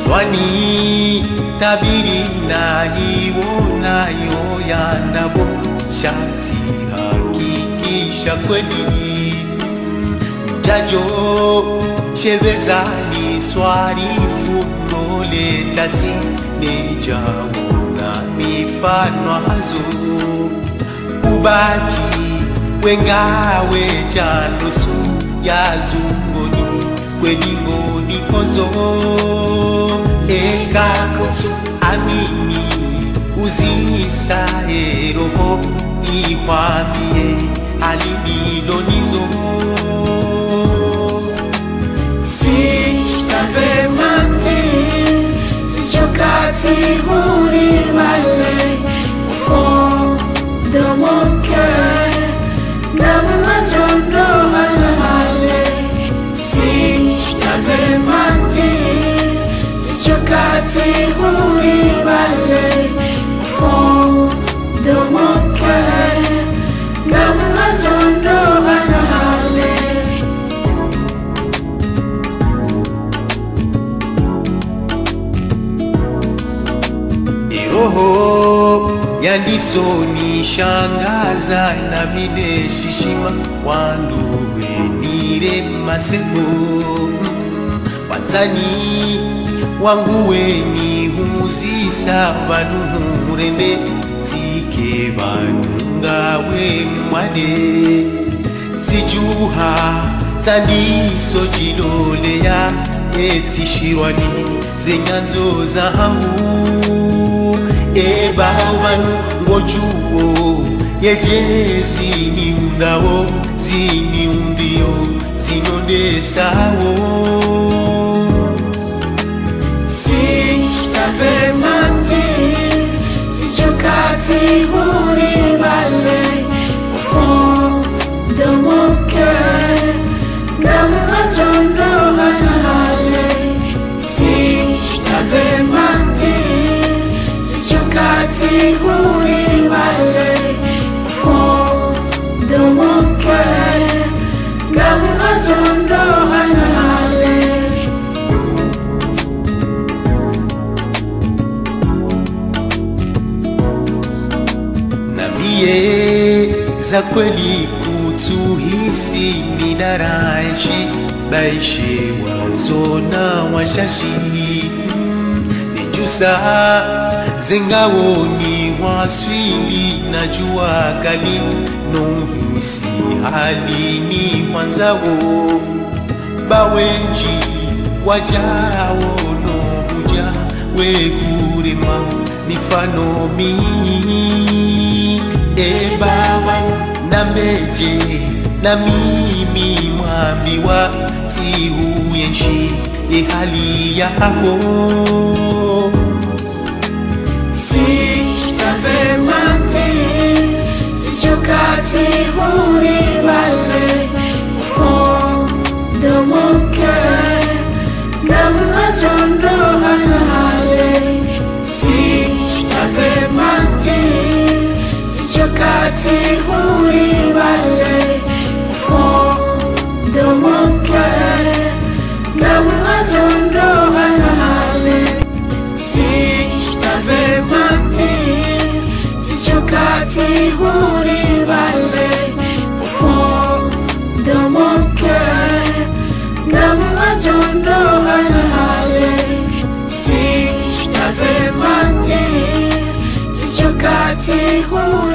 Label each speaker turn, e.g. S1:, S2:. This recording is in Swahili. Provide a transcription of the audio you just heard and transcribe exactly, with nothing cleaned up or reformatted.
S1: Wani tabiri na iwonayo yandabo shati hakikisha kweli Jajo chebeza ni swari funo letasi Nejauna mifano azu Ubaki wengawe jandosu ya zungoni Kweli ngoni kozo Eka kutu amini Uzisa eroho Iwambie Alinilo nizo
S2: Si t'avais menti Si chokati huri male Au fond de mon cœur Nama jondo halale Si t'avais menti Si chokati huri male Au fond de mon cœur Nama jondo halale
S1: Roho yandiso ni shangaza na mine shishima wanduwe nire masebo Watani wanguwe ni humuzisa vanu murende Tike vanungawe mwade Sijuha tandiso jilole ya Eti shirwani zenyanzo za hangu Eba wanu ngojuo Yejezi ni undawo Zini undio Zinonde sawo
S2: Si t'avais menti Si chokati huri male Au fond de mon cœur Nama jondo halale Si t'avais menti Si chokati huri male Au fond de mon cœur Nama jondo halale
S1: Nambie za kweli kutuhisi ninaraishi Baishe wazona washashi Nijusa zengawo ni waswili na jua kali Nohisi hali ni mwanzawo Bawenji wajawo nohuja Wekurema mifano mingi Ebawa na meje na mimi mwambiwa Si huyenshi e hali yako
S2: Si t'avais menti Si chokati huri male Au fond de mon cœur Nama jondo halale Si t'avais menti Si chokati huri male Au fond de mon cœur Nama jondo halale Si t'avais menti Si chokati huri male Au fond de mon cœur Nama jondo halale Si t'avais menti Si chokati huri